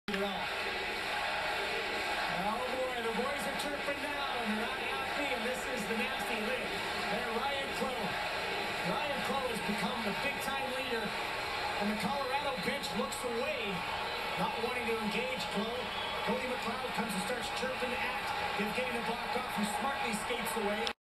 at all. Oh boy, the boys are chirping now, and they're not happy, and this is the nasty lick. There, Ryan Crow. Ryan Crow has become the big-time leader, and the Colorado bench looks away, not wanting to engage Crow.